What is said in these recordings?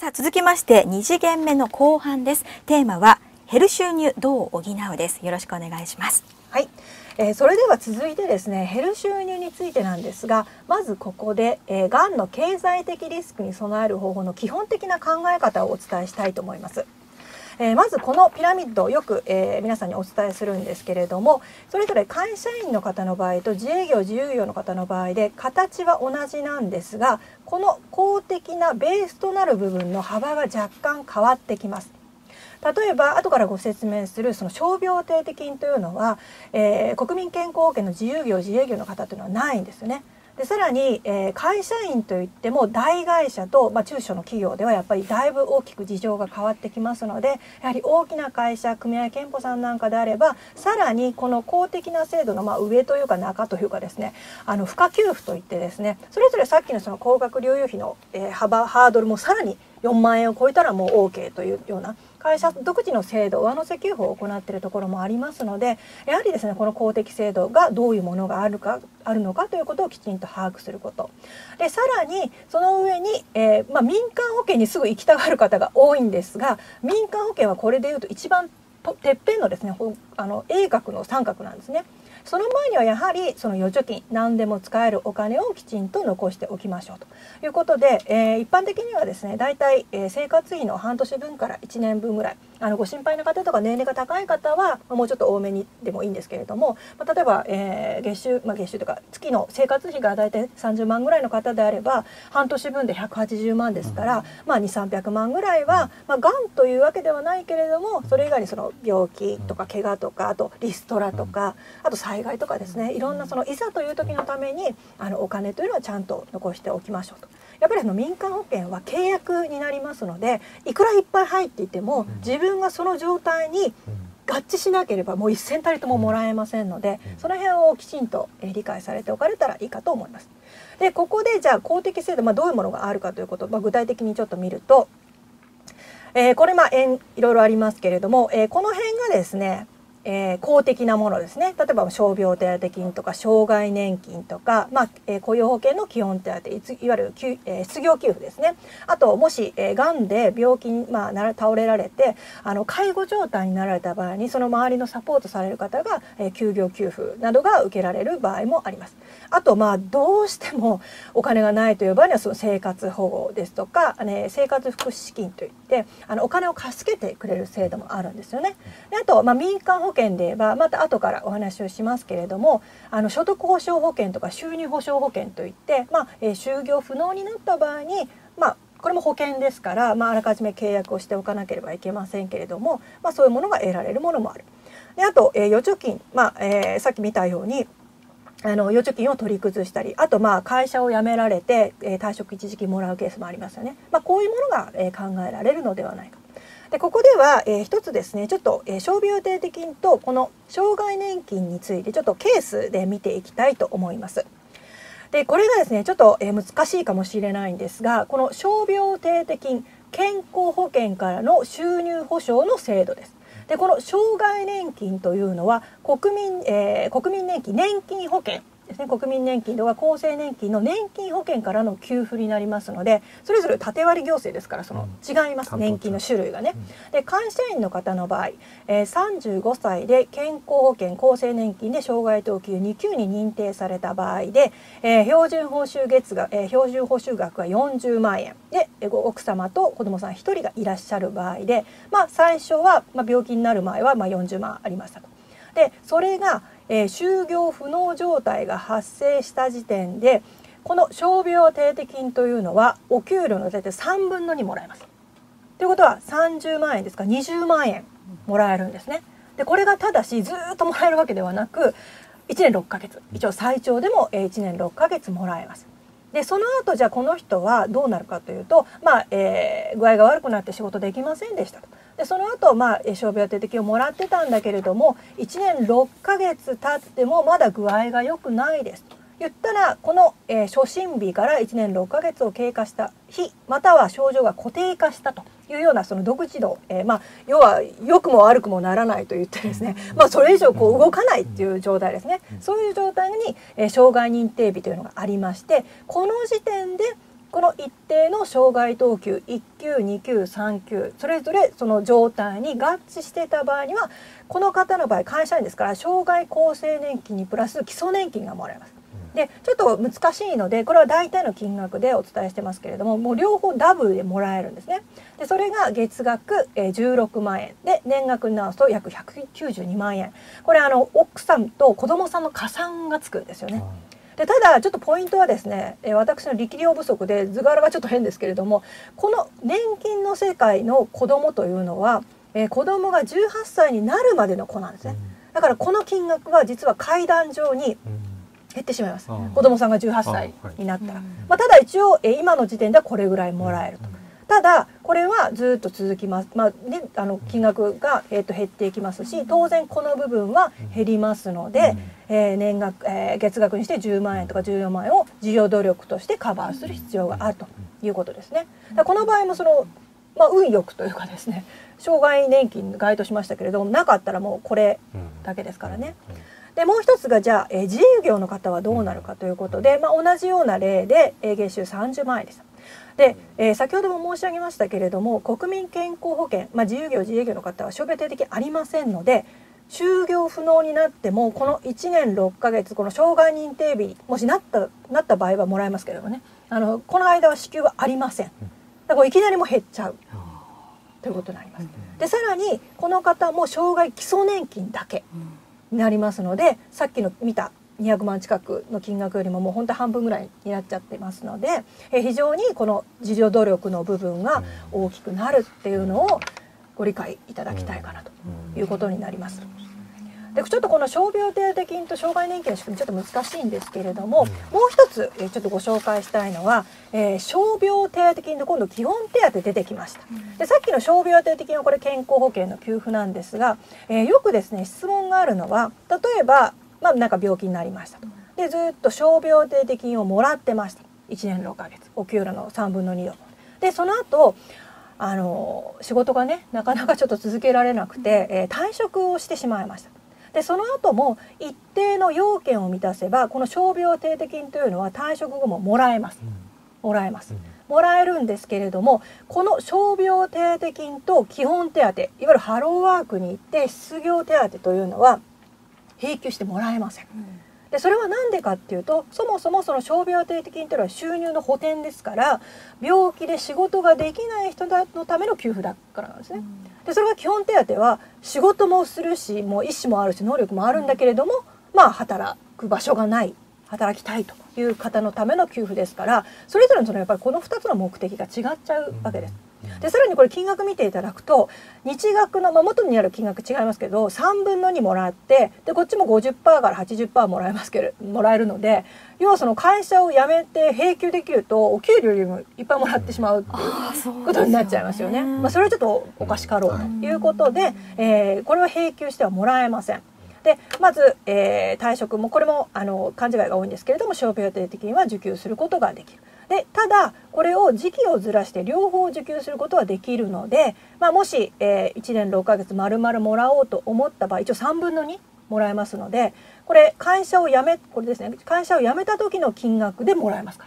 あ続きまして2次元目の後半です。テーマは減る収入どう補うです。よろしくお願いします。 はい、それでは続いてですね、減る収入についてなんですが、まずここで、がんの経済的リスクに備える方法の基本的な考え方をお伝えしたいと思います。まずこのピラミッドをよく、皆さんにお伝えするんですけれども、それぞれ会社員の方の場合と自営業自由業の方の場合で形は同じなんですが、この公的なベースとなる部分の幅が若干変わってきます。例えば後からご説明するその傷病手当金というのは、国民健康保険の自由業自営業の方というのはないんですよね。でさらに、会社員といっても大会社と、中小の企業ではやっぱりだいぶ大きく事情が変わってきますので、やはり大きな会社組合健保さんなんかであればさらにこの公的な制度の上というか中というかですね、賦課給付といってですね、それぞれさっきのその高額療養費の、ハードルもさらに4万円を超えたらもう OK というような会社独自の制度、上乗せ給付を行っているところもありますので、やはりですね、この公的制度がどういうものがあるのかということをきちんと把握すること。でさらにその上に、民間保険にすぐ行きたがる方が多いんですが、民間保険はこれでいうと一番てっぺんのですね、鋭角の三角なんですね。その前にはやはりその預貯金、何でも使えるお金をきちんと残しておきましょうということで、一般的にはですね、だいたい生活費の半年分から1年分ぐらい、ご心配な方とか年齢が高い方はもうちょっと多めにでもいいんですけれども、例えば、月収というか月の生活費がだいたい30万ぐらいの方であれば半年分で180万ですから、2、300万ぐらいは、がんというわけではないけれども、それ以外にその病気とか怪我とか、あとリストラとか、あと災害とかですね、いろんなそのいざという時のためにお金というのはちゃんと残しておきましょうと。やっぱり民間保険は契約になりますので、いくらいっぱい入っていても自分がその状態に合致しなければもう一銭たりとももらえませんので、その辺をきちんと理解されておかれたらいいかと思います。でここでじゃあ公的制度、どういうものがあるかということを、具体的にちょっと見ると、これいろいろありますけれども、この辺がですね、公的なものですね。例えば傷病手当金とか障害年金とか、雇用保険の基本手当、いわゆる失業給付ですね。あともし、がんで病気に、倒れられて介護状態になられた場合に、その周りのサポートされる方が、休業給付などが受けられる場合もあります。あとどうしてもお金がないという場合にはその生活保護ですとか、生活福祉資金といってお金を貸し付けてくれる制度もあるんですよね。であと、民間保険で言えばまた後からお話をしますけれども、所得保障保険とか収入保障保険といって、就業不能になった場合に、これも保険ですから、あらかじめ契約をしておかなければいけませんけれども、そういうものが得られるものもある。であと、預貯金、さっき見たように預貯金を取り崩したり、あと会社を辞められて、退職一時金もらうケースもありますよね。こういうものが、考えられるのではないか。でここでは、一つですね、ちょっと、傷病手当金とこの障害年金についてちょっとケースで見ていきたいと思います。でこれがですねちょっと、難しいかもしれないんですが、この傷病手当金、健康保険からの収入保障の制度です。でこの障害年金というのは国民年金、年金保険ですね、国民年金とか厚生年金の年金保険からの給付になりますので、それぞれ縦割り行政ですから、その違います、年金の種類がね。で会社員の方の場合、35歳で健康保険、厚生年金で障害等級2級に認定された場合で、標準報酬額が40万円で、奥様と子どもさん1人がいらっしゃる場合で、最初は、病気になる前は40万ありましたと。でそれが就業不能状態が発生した時点で、この傷病手当金というのはお給料の大体3分の2もらえます。ということは30万円ですから20万円もらえるんですね。でこれがただしずっともらえるわけではなく、1年6ヶ月、一応最長でも1年6ヶ月もらえます。でその後じゃあこの人はどうなるかというと、具合が悪くなって仕事できませんでしたと。でその後、傷病手当金をもらってたんだけれども、1年6ヶ月経ってもまだ具合が良くないですと言ったら、この、初診日から1年6ヶ月を経過した日、または症状が固定化したというようなその独自の、要は良くも悪くもならないと言ってですね、それ以上動かないっていう状態ですね。そういう状態に、障害認定日というのがありまして、この時点でこの一定の障害等級1級2級3級それぞれその状態に合致していた場合にはこの方の場合会社員ですから障害厚生年金にプラス基礎年金がもらえます。でちょっと難しいのでこれは大体の金額でお伝えしてますけれども、もう両方ダブルでもらえるんですね。でそれが月額16万円で年額に直すと約192万円。これ奥さんと子供さんの加算がつくんですよね。でただちょっとポイントはですね、私の力量不足で図柄がちょっと変ですけれども、この年金の世界の子供というのは、子供が18歳になるまでの子なんですね。だからこの金額は実は階段上に減ってしまいます。子供さんが18歳になったら、ただ一応今の時点ではこれぐらいもらえると。ただこれはずっと続きます。金額が、減っていきますし、当然この部分は減りますので、月額にして10万円とか14万円を事業努力としてカバーする必要があるということですね。この場合も運よくというかですね、障害年金該当しましたけれども、なかったらもうこれだけですからね。でもう一つがじゃあ、自営業の方はどうなるかということで、同じような例で、月収30万円でした。で、先ほども申し上げましたけれども、国民健康保険、自由業自営業の方は傷病手当ありませんので、就業不能になってもこの1年6ヶ月この障害認定日もしなった場合はもらえますけれどもね、この間は支給はありません。だからいきなりも減っちゃうということになります。でさらにこの方も障害基礎年金だけになりますので、さっきの見た200万近くの金額よりももう本当半分ぐらいになっちゃってますので、非常にこの自助努力の部分が大きくなるっていうのをご理解いただきたいかなということになります。でちょっとこの傷病手当金と障害年金の仕組みちょっと難しいんですけれども、もう一つちょっとご紹介したいのは、傷病手当金と今度基本手当出てきました。でさっきの傷病手当金はこれ健康保険の給付なんですが、よくですね質問があるのは、例えばなんか病気になりましたと。でずっと傷病手当金をもらってました。1年6ヶ月お給料の3分の2を。でその後仕事がねなかなかちょっと続けられなくて、退職をしてしまいました。でその後も一定の要件を満たせばこの傷病手当金というのは退職後ももらえます。もらえるんですけれども、この傷病手当金と基本手当、いわゆるハローワークに行って失業手当というのは請求してもらえません。でそれは何でかっていうと、そもそもその傷病手当金というのは収入の補填ですから、病気で仕事ができない人のための給付だからなんですね。でそれが基本手当は仕事もするし、もう意思もあるし能力もあるんだけれども、働く場所がない、働きたいという方のための給付ですから、それぞれのやっぱりこの2つの目的が違っちゃうわけです。でさらにこれ金額見ていただくと、日額の、元にある金額違いますけど3分の2もらって、でこっちも 50% から 80% もらえるので、要はその会社を辞めて並給できるとお給料よりもいっぱいもらってしまうっていうことになっちゃいますよね。それはちょっとおかしかろうということで、これは並給してはもらえません。でまず、退職もこれも勘違いが多いんですけれども、傷病手当金は受給することができる。でただこれを時期をずらして両方受給することはできるので、もし、1年6ヶ月丸々もらおうと思った場合、一応3分の2もらえますので、これ会社を辞めた時の金額でもらえますから、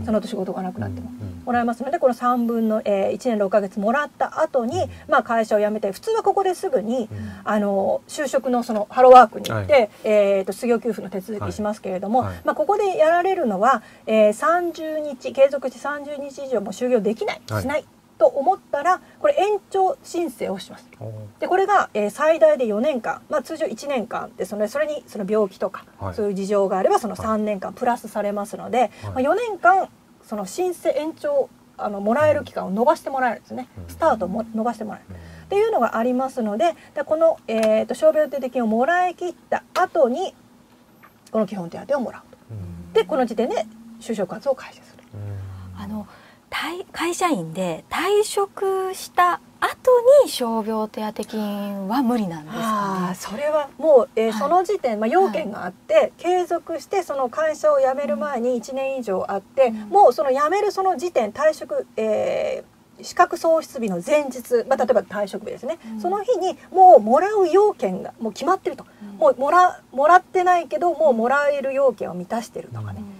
その後仕事がなくなってももらえますので、この3分の、1年6ヶ月もらった後に、会社を辞めて、普通はここですぐに、就職のそのハローワークに行って、失業給付の手続きしますけれども、ここでやられるのは、30日継続して30日以上も就業できない、しないと思ったら、これ延長申請をします。でこれが、最大で4年間、通常1年間でそれにその病気とか、そういう事情があればその3年間プラスされますので、4年間その申請延長もらえる期間を延ばしてもらえるんですね。スタートも延ばしてもらえるっていうのがありますので、この、傷病手当金をもらい切った後にこの基本手当をもらうと。でこの時点で就職活動を開始する。 会社員で退職した後に傷病手当金は無理なんですかね。 それはもう、その時点、要件があって、継続してその会社を辞める前に1年以上あって、もうその辞めるその時点、退職、資格喪失日の前日、例えば退職日ですね、その日にもうもらう要件がもう決まってると、もうもらってないけどもうもらえる要件を満たしてるとかね、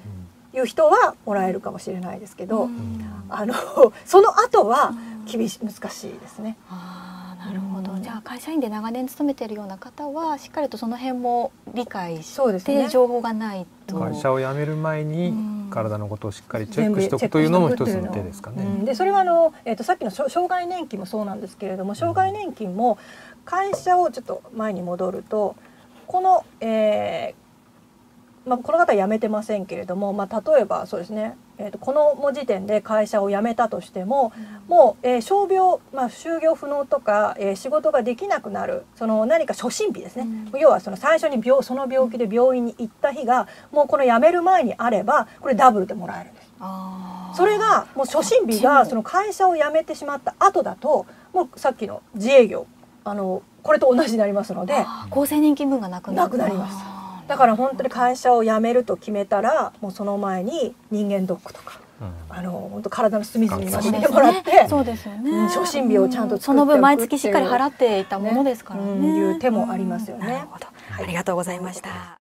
いう人はもらえるかもしれないですけど、その後は難しいですね。 なるほど。じゃあ会社員で長年勤めているような方はしっかりとその辺も理解して情報がないと、 会社を辞める前に体のことをしっかりチェックしておくというのも一つの手ですかね。 でそれはさっきの障害年金もそうなんですけれども、障害年金も会社をちょっと前に戻ると、このこの方は辞めてませんけれども、例えばそうですね、この時点で会社を辞めたとしても、もう、傷病、就業不能とか、仕事ができなくなる、その何か初診日ですね、要はその最初にその病気で病院に行った日がもうこの辞める前にあれば、これダブルでもらえるんです。それがもう初診日がその会社を辞めてしまった後だと、もうさっきの自営業これと同じになりますので、 厚生年金分がなくなります。だから本当に会社を辞めると決めたら、もうその前に人間ドックとか、本当体の隅々まで見てもらって、 そうですよね、 初診日をちゃんと作っておくっていう、 その分毎月しっかり払っていたものですからね、 いう手もありますよね。 なるほど、ありがとうございました。